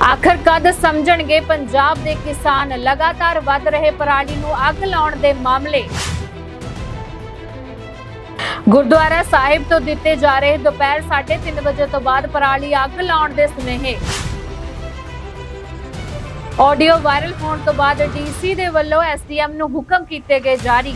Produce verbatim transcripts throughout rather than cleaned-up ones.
आखिर कद समझणगे पंजाब दे किसान लगातार वध रहे पराली नूं अग लाउण दे मामले। गुरुद्वारा साहिब तो दिते जा रहे दोपहर साढ़े तीन बजे तो बाद पराली अग लाउण दे सुनेहे। ऑडियो वायरल होने तो बाद डीसी दे वल्लों एसडीएम नूं हुक्म कीते गए जारी।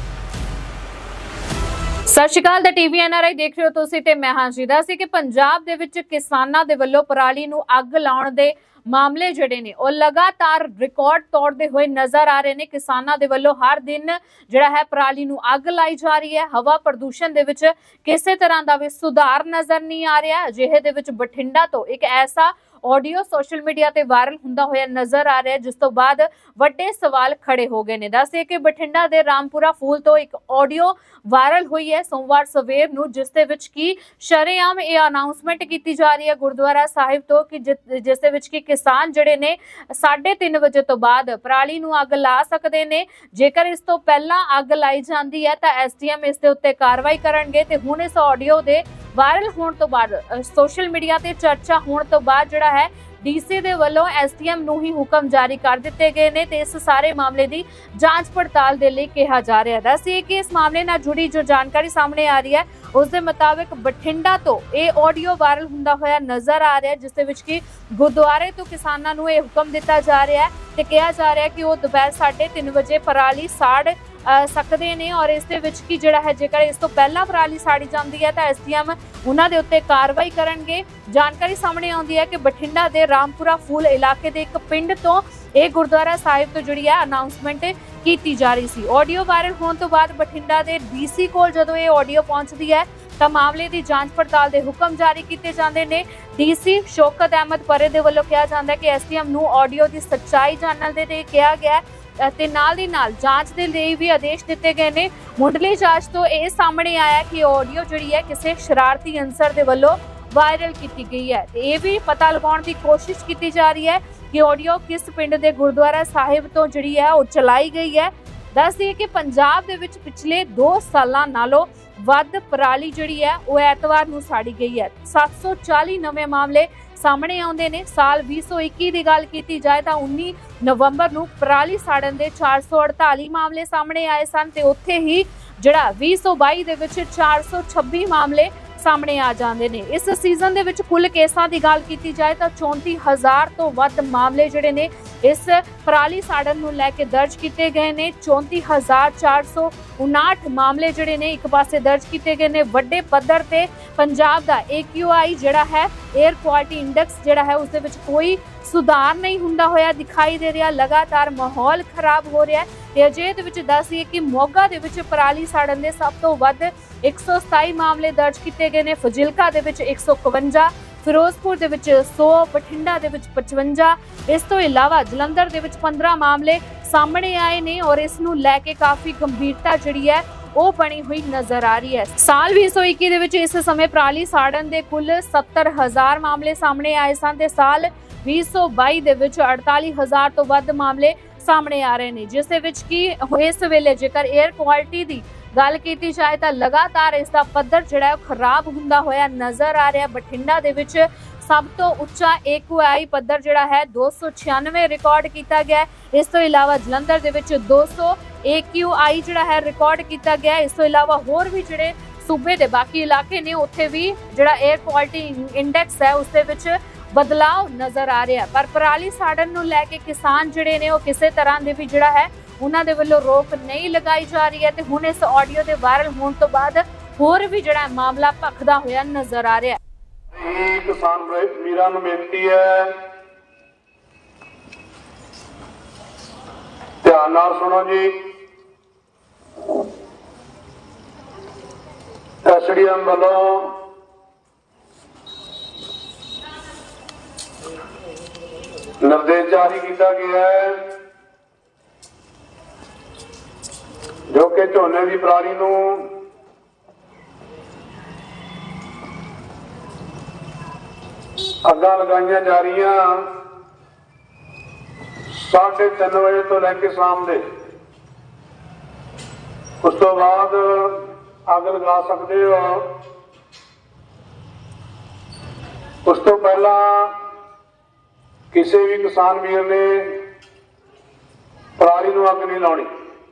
सत श्री अकाल द टीवी एनआरआई देख रहे हो तुसीं ते मैं हां जी। दस कि पंजाब दे विच किसानां दे वल्लों पराली नूं अग लाउण दे मामले जिहड़े ने ਉਹ लगातार रिकॉर्ड तोड़ते हुए नजर आ रहे ने। किसानां दे वल्लों हर दिन जिहड़ा है पराली नूं अग लाई जा रही है। हवा प्रदूषण दे विच किसी तरह का भी सुधार नजर नहीं आ रहा। अजिहे दे विच बठिंडा तो एक ऐसा ऑडियो सोशल मीडिया ते वायरल हुंदा होया नजर आ रहा है, जिस तो बाद वड्डे सवाल खड़े हो गए ने। दस्सिए कि बठिंडा दे रामपुरा फूल तो एक ऑडियो वायरल हुई है सोमवार सवेर नूं, जिस दे विच की शरेआम ये अनाउंसमेंट की जा रही है गुरुद्वारा साहिब तो कि जिस दे विच की किसान जिहड़े ने साढ़े तीन बजे तो बाद पराली नूं अग ला सकदे ने। जेकर इस तो पहला अग लाई जांदी है तां एसडीएम इस दे उत्ते कार्रवाई करनगे। ते हुण इस ऑडियो दे वायरल होने तो बाद सोशल मीडिया ते चर्चा होने तो बाद जिहड़ा है डीसी दे वल्लों एसडीएम नूं ही हुक्म जारी कर दिते गए ने ते इस सारे मामले दी जांच पड़ताल दे लई कहा जा रहा है। दस्सिए कि इस मामले नाल जुड़ी जो जानकारी सामने आ रही है उस दे मुताबिक बठिंडा तो ये ऑडियो वायरल हुंदा होया नजर आ रहा है, जिस दे विच कि गुरुद्वारे तो किसानां नूं ये हुक्म दिता जा रहा है ते कहा जा रहा है कि वो दोपहर साढ़े तीन बजे पराली साड़ सकते ने। और इस दे विच की जिहड़ा है जेकर इस तो पहला पराली साड़ी जाती है तो एसडीएम उन्हां दे उत्ते कार्रवाई करनगे। जानकारी सामने आउंदी है कि बठिंडा दे रामपुरा फूल इलाके दे एक पिंड तो ये गुरुद्वारा साहिब तो जिहड़ी है अनाउंसमेंट की जा रही सी। ऑडियो वायरल होने तो बाद बठिंडा दे डीसी कोल जदों ये ऑडियो पहुंचती है तो मामले की जांच पड़ताल के हुक्म जारी किए जाते हैं। डीसी शौकत अहमद परे दे वल्लों कहा जाता है कि एसडीएम नूं ऑडियो की सच्चाई जानने दे लई कहा गया है ते नाल दी नाल जांच दे लई भी आदेश दिते गए ने। मुंडली जांच तो यह सामने आया कि ऑडियो जिहड़ी है किसी शरारती अंसर दे वल्लों वायरल की गई है। ये भी पता लगाउण दी कोशिश की जा रही है कि ऑडियो किस पिंड दे गुरुद्वारा साहिब तो जिहड़ी है वो चलाई गई है। दस दिए कि पंजाब दे विच पिछले दो सालां नालों वध पराली जिहड़ी है वो ऐतवार नूं साड़ी गई है। सत्त सौ चाली नवे मामले सामने आउंदे ने। साल बीस सौ इक्की की गल की जाए तो उन्नी नवंबर नूं पराली साड़न दे चार सौ अड़ताली मामले सामने आए सन ते उत्थे ही जिहड़ा बीस सौ बाई दे विच चार सौ छब्बी मामले सामने आ जाते हैं। इस सीजन दे विच कुल केसां की गल की जाए तो चौंती हज़ार तो वध मामले जिहड़े ने इस पराली साड़न नूं लैके दर्ज किए गए ने। चौंती हज़ार चार सौ उनाहठ मामले जिहड़े ने एक पासे दर्ज किए गए ने। वड्डे पद्धर ते पंजाब दा ए क्यू आई जिहड़ा है एयर क्वालिटी इंडेक्स जिहड़ा है उसदे विच कोई सुधार नहीं हुंदा होया दिखाई दे रहा। लगातार माहौल खराब हो रहा है। ते अजे दे विच दस्सिए कि मोगा दे विच पराली साड़न दे सब तो वध एक सौ सताई मामले दर्ज किए गए ने। फजिलका दे विच एक सौ इकवंजा, फिरोजपुर दे विच सौ, बठिंडा दे विच पचवंजा। इस तो इलावा जलंधर दे विच पंद्रह मामले सामने आए ने और इस नूं लैके काफ़ी गंभीरता जिहड़ी है वो बनी हुई नजर आ रही है। साल बीस सौ इक्की दे विच इस समय पराली साड़न दे कुल सत्तर हज़ार मामले सामने आए सन ते साल बीस सौ बाई दे विच अड़ताली हज़ार तो वध मामले सामने आ रहे हैं, जिस दे विच कि इस वेले जेकर एयर क्वालिटी की गल की जाए तो लगातार इसका पद्धर जिहड़ा खराब हुंदा होया नजर आ रहा है। बठिंडा दे विच सब तो उच्चा ए क्यू आई पद्धर जिहड़ा है दो सौ छियानवे रिकॉर्ड किया गया। इस तो इलावा जलंधर दे विच दो सौ ए क्यू आई जिहड़ा है रिकॉर्ड किया गया। इस तो इलावा होर भी जिहड़े सूबे दे बाकी इलाके ने उत्थे भी जिहड़ा एयर क्वालिटी इंडेक्स है उसदे विच बदलाव नजर आ रहा है। पर पराली साड़न नूं लैके किसान जिहड़े ने वो किसी तरह के भी जिहड़ा है उन्हां दे वल्लों रोक नहीं लगाई जा रही है। ते हुण इस ऑडियो दे वायरल होने तो बाद होर भी जिहड़ा मामला भखदा होया नजर आ रहा है। किसान वीरां नूं बेनती है ध्यान नाल सुनो जी। एसडीएम वालों निर्देश जारी किया गया है जो कि झोने की पराली नूं अग्गां लगाईयां जा रही साढ़े तीन बजे तो लैके शाम दे उस तो बाद अग लगा सकते हो। उस तो पहला किसी भी किसान वीर ने पराली नूं अग नहीं लाउणी।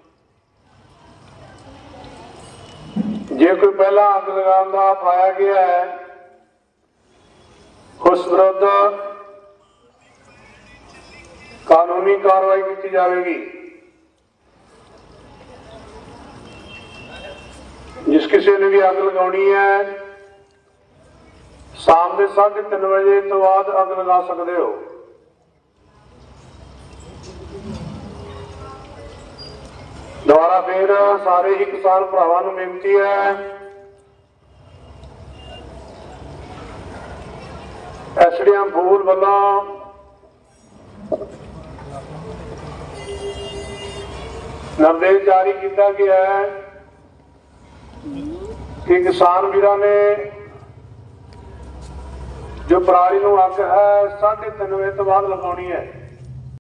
जे कोई पहला अग लगाने का पाया गया है उस विरुद्ध कानूनी कार्रवाई की जाएगी। जिस किसी ने भी अग लगानी है शाम के साढ़े तीन बजे तो बाद अग लगा सकते हो। दोबारा फिर सारे ही किसान भरावां नूं बेनती है, एसडीएम फूल वालों निर्देश जारी किया गया है कि किसान वीरां ने जो पराली नूं अग है साढ़े तीन बजे तो बाद लगानी है।